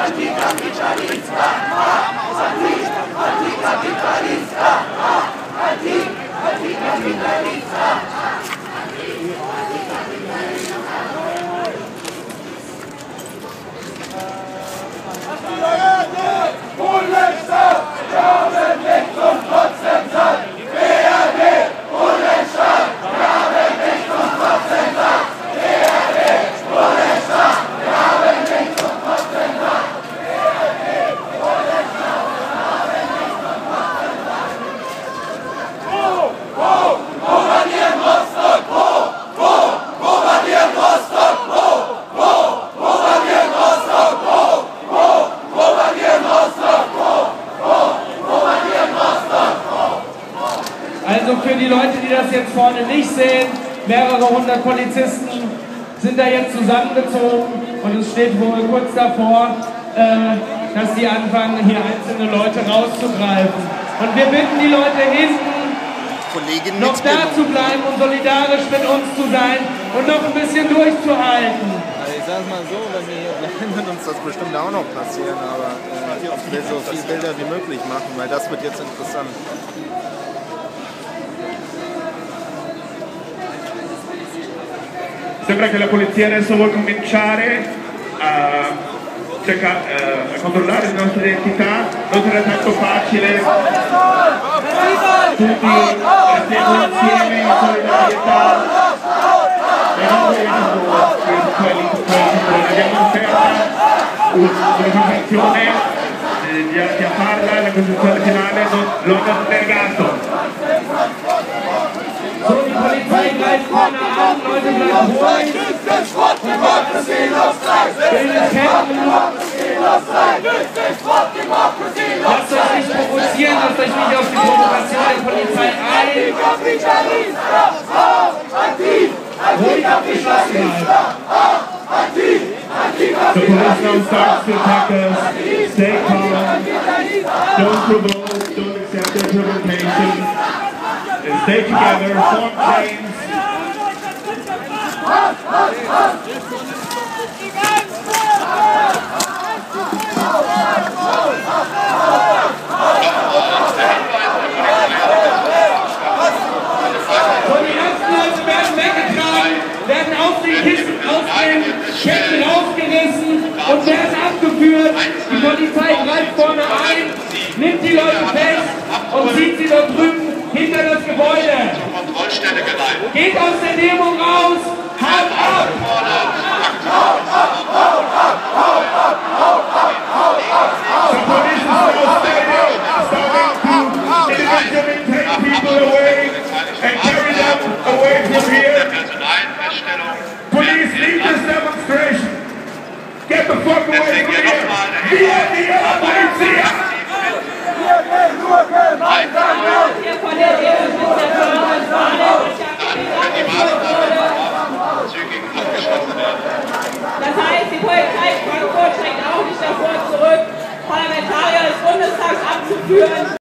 Also für die Leute, die das jetzt vorne nicht sehen, mehrere hundert Polizisten sind da jetzt zusammengezogen und es steht wohl kurz davor, dass die anfangen, hier einzelne Leute rauszugreifen. Und wir bitten die Leute hinten, noch da zu bleiben und solidarisch mit uns zu sein und noch ein bisschen durchzuhalten. Also ich sag's mal so, wenn wir hier bleiben, wird uns das bestimmt auch noch passieren, aber ich will so viele Bilder wie möglich machen, weil das wird jetzt interessant. Sembra che la polizia adesso vuole cominciare a controllare le nostre identità, non sarà tanto facile, tutti restiamo insieme in solidarietà, e noi abbiamo offerta un'informazione di a farla, la Costituzione finale lo hanno negato. So, die Polizei greift vorne an, Leute bleiben ruhig. Bildet Ketten. Lasst euch nicht provozieren, lasst euch nicht auf die Provokation der Polizei ein. Ruhig abgeschlossen bleiben. The police now starts to attack us. Stay calm. Don't provoke. Don't accept their provocation. Stay together. Form chains. So, die ersten Leute werden weggetragen, werden auf den Kisten, aus den Ketten rausgerissen und werden abgeführt. Die Polizei greift vorne ein, nimmt die Leute fest und zieht sie dort drüben hinter das Gebäude. Geht aus der Demo raus, haut ab! The police is now starting to individually take people away and carry them away from here. Police, leave this demonstration. Get the fuck away from here. Via la polizia! Das heißt, die Polizei Frankfurt schreckt auch nicht davor zurück, Parlamentarier des Bundestags abzuführen.